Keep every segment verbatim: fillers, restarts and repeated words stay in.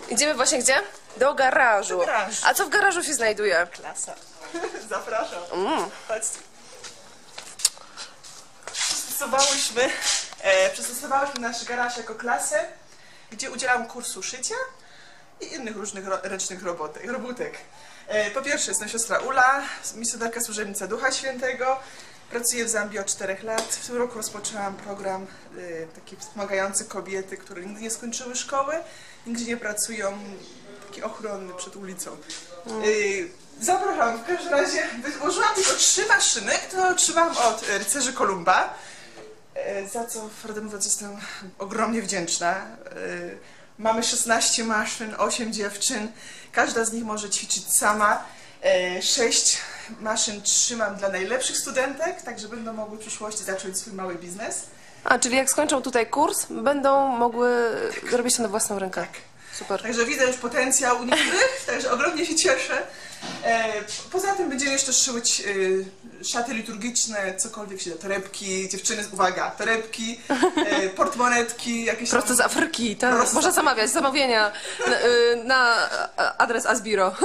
Idziemy właśnie gdzie? Do garażu. Do garażu. A co w garażu się znajduje? Klasa. Zapraszam. Mm. Chodźcie. Przystosowałyśmy, e, przystosowałyśmy nasz garaż jako klasę, gdzie udzielam kursu szycia i innych różnych ro, ręcznych robotek, robótek. E, po pierwsze jestem siostra Ula, misjonarka służebnica Ducha Świętego. Pracuję w Zambii od czterech lat. W tym roku rozpoczęłam program y, taki wspomagający kobiety, które nigdy nie skończyły szkoły, nigdzie nie pracują, taki ochronny przed ulicą. Y, zapraszam, w każdym razie użyłam tylko trzy maszyny, które otrzymałam od rycerzy Kolumba, y, za co prawdę mówiąc jestem ogromnie wdzięczna. Y, mamy szesnaście maszyn, osiem dziewczyn, każda z nich może ćwiczyć sama. Sześć maszyn trzymam dla najlepszych studentek, tak że będą mogły w przyszłości zacząć swój mały biznes. A, czyli jak skończą tutaj kurs, będą mogły tak. robić to na własną rękę. Tak. Super. Także widzę już potencjał u niektórych, także ogromnie się cieszę. Poza tym będziemy jeszcze szyć szaty liturgiczne, cokolwiek się da, torebki, dziewczyny, uwaga, torebki, portmonetki, jakieś Prosto tam... z Afryki, tak? Prosto. Można zamawiać zamówienia na, na adres Asbiro.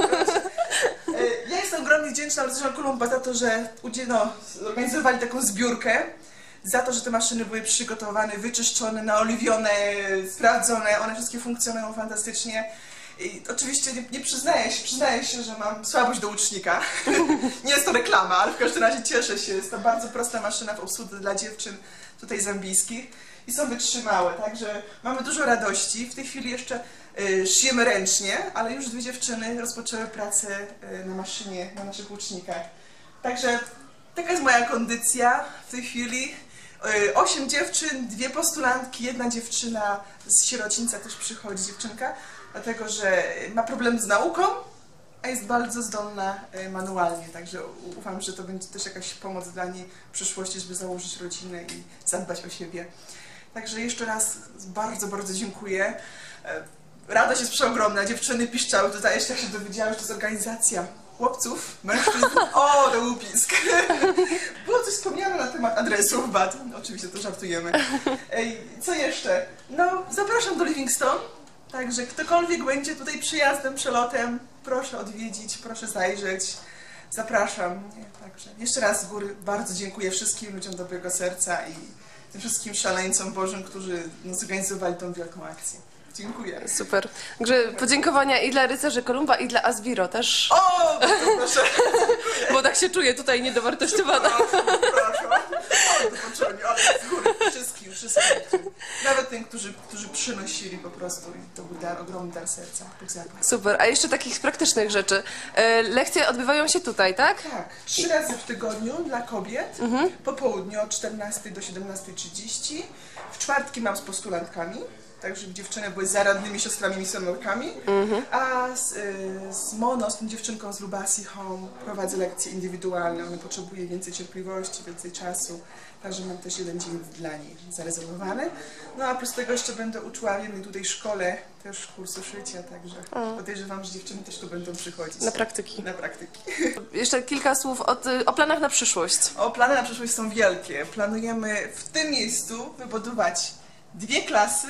Ja jestem ogromnie wdzięczna rycerzom Kolumba za to, że no, zorganizowali taką zbiórkę, za to, że te maszyny były przygotowane, wyczyszczone, naoliwione, sprawdzone, one wszystkie funkcjonują fantastycznie. I oczywiście nie, nie przyznaję się, przyznaję się, że mam słabość do łucznika. Nie jest to reklama, ale w każdym razie cieszę się. Jest to bardzo prosta maszyna w obsłudze dla dziewczyn tutaj zambijskich i są wytrzymałe, także mamy dużo radości. W tej chwili jeszcze y, szyjemy ręcznie, ale już dwie dziewczyny rozpoczęły pracę y, na maszynie, na naszych łucznikach. Także taka jest moja kondycja w tej chwili. Y, osiem dziewczyn, dwie postulantki, jedna dziewczyna z sierocińca też przychodzi, dziewczynka, dlatego że ma problem z nauką, a jest bardzo zdolna manualnie, także ufam, że to będzie też jakaś pomoc dla niej w przyszłości, żeby założyć rodzinę i zadbać o siebie. Także jeszcze raz bardzo, bardzo dziękuję. Radość jest przeogromna, dziewczyny piszczały, tutaj jeszcze się dowiedziały, że to jest organizacja chłopców, mężczyzn. O, to łupisk! Było coś wspomniane na temat adresów, bat. Oczywiście to żartujemy. Co jeszcze? No, zapraszam do Livingstone. Także ktokolwiek będzie tutaj przyjazdem, przelotem, proszę odwiedzić, proszę zajrzeć. Zapraszam. Także jeszcze raz z góry bardzo dziękuję wszystkim ludziom dobrego serca i tym wszystkim szaleńcom Bożym, którzy no, zorganizowali tą wielką akcję. Dziękuję. Super. Także podziękowania i dla rycerzy Kolumba, i dla Asbiro też. O, proszę. Bo tak się czuję tutaj niedowartościowana. Proszę, proszę. Ale z góry wszystkim, wszystkim. Nawet tym, którzy, którzy przynosili po prostu. I to był dar, ogromny dar serca. Super. A jeszcze takich praktycznych rzeczy. Lekcje odbywają się tutaj, tak? Tak. Trzy razy w tygodniu dla kobiet. Mhm. Po południu od czternastej do siedemnastej trzydzieści. W czwartki mam z postulantkami. Także dziewczyny były zaradnymi siostrami misjonarkami, mm-hmm. a z, z Mono, z tą dziewczynką z Lubasi Home prowadzę lekcje indywidualne. Ona potrzebuje więcej cierpliwości, więcej czasu, także mam też jeden dzień dla niej zarezerwowany. No a oprócz tego jeszcze będę uczyła w jednej tutaj szkole też kursu szycia, także mm. podejrzewam, że dziewczyny też tu będą przychodzić. Na praktyki. Na praktyki. Jeszcze kilka słów o, o planach na przyszłość. O, plany na przyszłość są wielkie. Planujemy w tym miejscu wybudować dwie klasy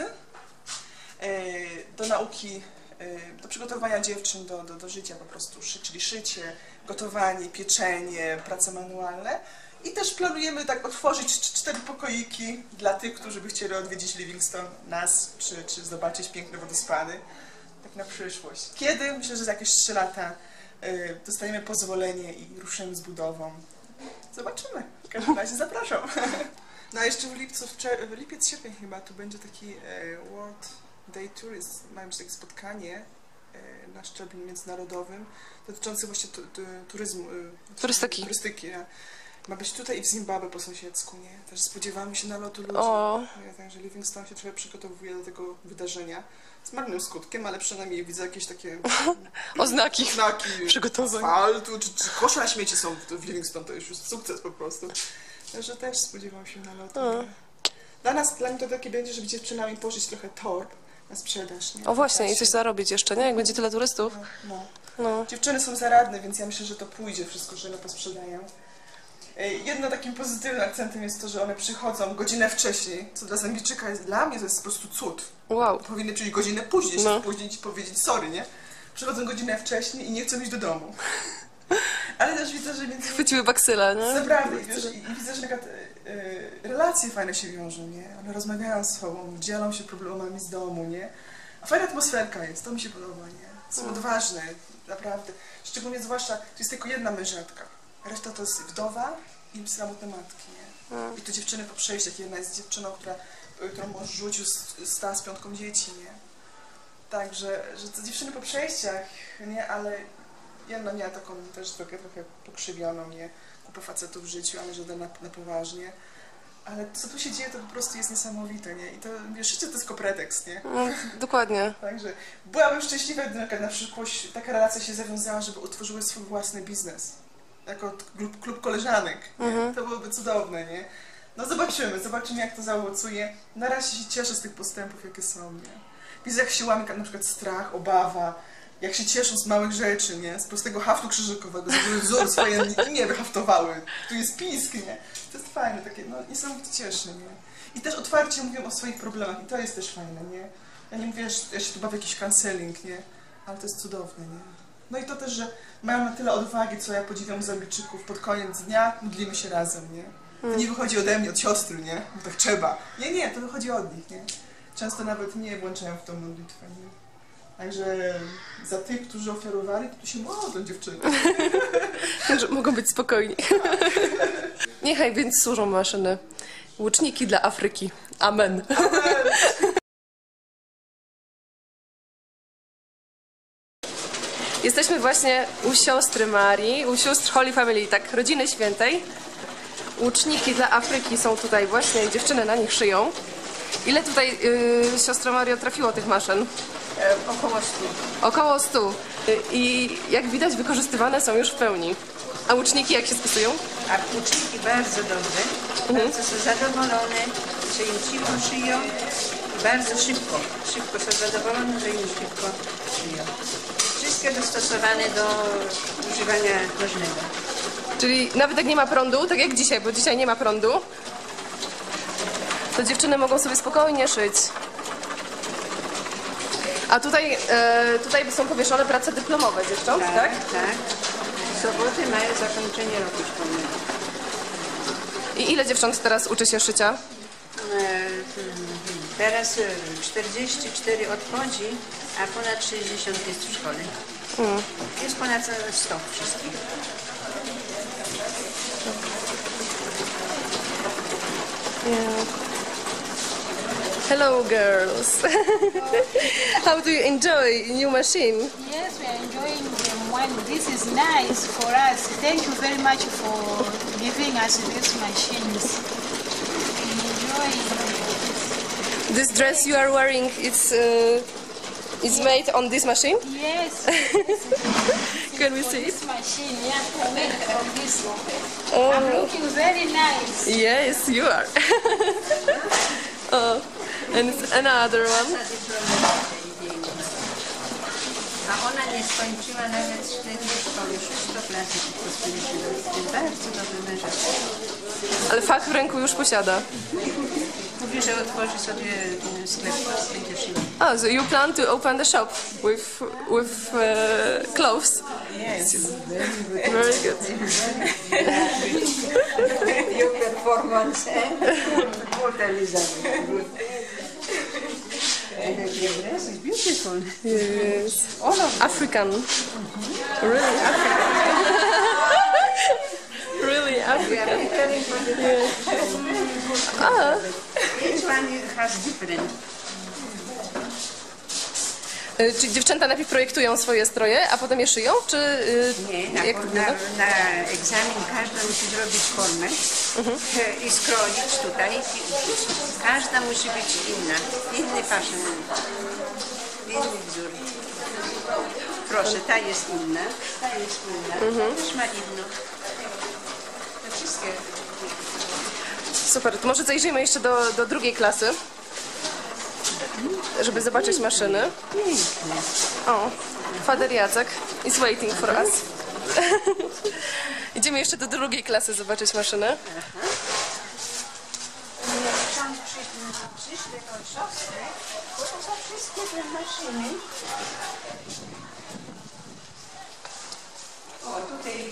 do nauki, do przygotowania dziewczyn do, do, do życia po prostu, czyli szycie, gotowanie, pieczenie, prace manualne. I też planujemy tak otworzyć cztery pokoiki dla tych, którzy by chcieli odwiedzić Livingstone, nas, czy, czy zobaczyć piękne wodospady, tak na przyszłość. Kiedy? Myślę, że za jakieś trzy lata dostaniemy pozwolenie i ruszymy z budową. Zobaczymy. W każdym razie zapraszam. No a jeszcze w lipcu, w lipiec, sierpień chyba, tu będzie taki World Day Tourism, mają być takie spotkanie e, na szczeblu międzynarodowym dotyczące właśnie tu, tu, turyzmu, e, turystyki. turystyki ja. Ma być tutaj i w Zimbabwe po sąsiedzku, nie? Też spodziewamy się nalotu ludzi. O. Ja, także Livingstone się trochę przygotowuje do tego wydarzenia. Z marnym skutkiem, ale przynajmniej widzę jakieś takie oznaki, oznaki przygotowań. Asfaltu, czy, czy kosze na śmieci są w Livingstone, to już jest sukces po prostu. Także też spodziewam się nalotu. Dla nas, dla mnie to takie będzie, żeby dziewczynami pożyć trochę torb na sprzedaż, nie? O właśnie, i coś zarobić jeszcze, nie? Jak będzie tyle turystów. No, no. No. Dziewczyny są zaradne, więc ja myślę, że to pójdzie wszystko, że one posprzedają. E, Jedno takim pozytywnym akcentem jest to, że one przychodzą godzinę wcześniej, co dla Zambijczyka jest, dla mnie to jest po prostu cud. Wow. Powinny przyjść godzinę później, się No. spóźnić i powiedzieć sorry, nie? Przychodzą godzinę wcześniej i nie chcą iść do domu. Ale też widzę, że między Chwyciły baksyla, nie? Naprawdę, i, wiesz, i i widzę, że na przykład e, e, relacje fajne się wiążą, nie? One rozmawiają z sobą, dzielą się problemami z domu, nie? A fajna atmosferka jest, to mi się podoba, nie? Są odważne, naprawdę. Szczególnie zwłaszcza, to jest tylko jedna mężatka. Reszta to jest wdowa i samotne matki, nie? I to dziewczyny po przejściach. Jedna jest dziewczyną, która, którą mąż rzucił z, z, z piątką dzieci, nie? Także, że to dziewczyny po przejściach, nie? Ale jedna miała taką też trochę, trochę pokrzywioną, nie? Kupę facetów w życiu, ale żaden na, na poważnie. Ale co tu się dzieje, to po prostu jest niesamowite, nie? I to, wiesz, życie to jest tylko pretekst, nie? No, dokładnie. Także byłabym szczęśliwa, gdyby na przyszłość taka relacja się zawiązała, żeby utworzyły swój własny biznes. Jako klub, klub koleżanek. Nie? Mhm. To byłoby cudowne, nie? No zobaczymy, zobaczymy jak to zaowocuje. Na razie się cieszę z tych postępów, jakie są, nie? Widzę, jak się łamie na przykład strach, obawa, jak się cieszą z małych rzeczy, nie? Z prostego haftu krzyżykowego, żeby wzór swoje imię wyhaftowały. Tu jest pisk, nie? To jest fajne, takie, no niesamowicie cieszy, nie? I też otwarcie mówią o swoich problemach i to jest też fajne, nie? Ja nie mówię, że ja się tu bawię jakiś canceling, nie? Ale to jest cudowne, nie? No i to też, że mają na tyle odwagi, co ja podziwiam Zambijczyków. Pod koniec dnia modlimy się razem, nie? To nie wychodzi ode mnie, od siostry, nie? Bo tak trzeba. Nie, nie, to wychodzi od nich, nie? Często nawet nie włączają w tą modlitwę, nie? Także za tych, którzy ofiarowali, to tu się modlą, dziewczyny. Że mogą być spokojni. Niechaj więc służą maszyny. Łuczniki dla Afryki. Amen. Jesteśmy właśnie u siostry Marii, u sióstr Holy Family, tak, rodziny świętej. Łuczniki dla Afryki są tutaj właśnie, dziewczyny na nich szyją. Ile tutaj, yy, siostra Mario, trafiło tych maszyn? E, około stu. Około stu. Y, I jak widać, wykorzystywane są już w pełni. A łuczniki jak się spisują? A uczniki bardzo dobre, bardzo są zadowolone, że im cicho szyją i bardzo szybko. Szybko są zadowolone, że im szybko szyją. Wszystkie dostosowane do używania nożnego. Czyli nawet jak nie ma prądu, tak jak dzisiaj, bo dzisiaj nie ma prądu, to dziewczyny mogą sobie spokojnie szyć. A tutaj, e, tutaj są powieszone prace dyplomowe dziewcząt, tak? Tak, tak. W soboty mają zakończenie roku szkolnego. I ile dziewcząt teraz uczy się szycia? E, Teraz e, czterdzieści cztery odchodzi, a ponad sześćdziesiąt jest w szkole. Mm. Jest ponad sto wszystkich. Yeah. Hello girls. How do you enjoy new machine? Yes, we are enjoying them. One, this is nice for us. Thank you very much for giving us these machines. We enjoy it. This dress you are wearing, it's uh, it's made on this machine? Yes. Can we see it? This machine, yeah, made from this one. Oh. I'm looking very nice. Yes, you are. Oh, and it's another one. A ona nie skończyła nawet cztery szkoły, szóstą klasę tylko skończyła. Jest bardzo dobry mężczyzna. Ale fach w ręku już posiada. Mówi, że otworzy sobie sklep, będzie szył. Oh, so you plan to open the shop with with uh, clothes? Yes, Very good. your performance, eh? Good, Elizabeth. Good. And your dress is beautiful. Yes. All of African. Really African. Really We are African. preparing for the Ah. Each one has different. Y, Czy dziewczęta najpierw projektują swoje stroje, a potem je szyją? Czy y, Nie, na, jak to na, wygląda? na egzamin każda musi zrobić formę e, i skroić tutaj. I każda musi być inna, inny fashion, inny wzór. Proszę, ta jest inna, ta jest inna, ta też ma inną. To wszystkie. Super, to może zajrzyjmy jeszcze do, do drugiej klasy, żeby zobaczyć maszyny. Piękne. O, Father Jacek is waiting for us. Idziemy jeszcze do drugiej klasy zobaczyć maszynę. Ksiądz przyszły tą siostrę, bo to są wszystkie te maszyny. O, tutaj,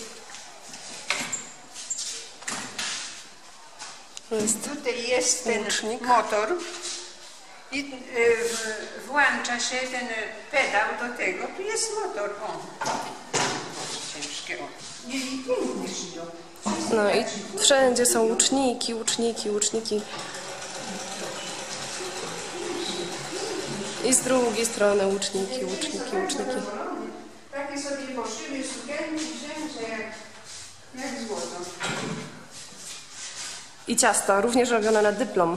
Jest. tutaj jest ten Łucznik. motor i y, w- włącza się ten pedał do tego. Tu jest motor. O, ciężkie. O. Nie, nie, pięknie szyją. No i wszędzie są łuczniki, łuczniki, łuczniki. I z drugiej strony łuczniki, łuczniki, łuczniki. Takie sobie poszyły sukienki, rzęże jak, jak złoto. I ciasto, również robione na dyplom.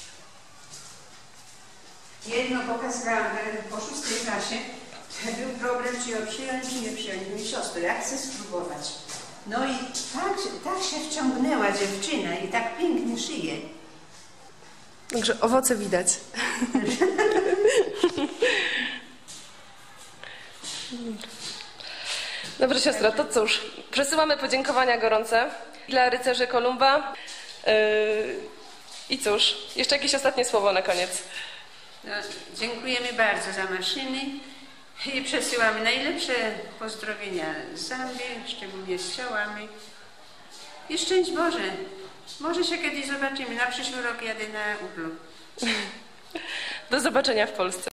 Jedno pokazywałam e, po szóstej klasie, był problem, czy ją przyjąć, czy nie przyjąć. Mówi, siostro, ja chcę spróbować. No i tak, tak się wciągnęła dziewczyna i tak pięknie szyje. Także owoce widać. Dobrze, siostra, to cóż, przesyłamy podziękowania gorące dla rycerzy Kolumba. Yy, I cóż, jeszcze jakieś ostatnie słowo na koniec. No, dziękujemy bardzo za maszyny i przesyłamy najlepsze pozdrowienia z Zambii, szczególnie z ciałami. I szczęść Boże! Może się kiedyś zobaczymy. Na przyszły rok jadę na urlop. Do zobaczenia w Polsce.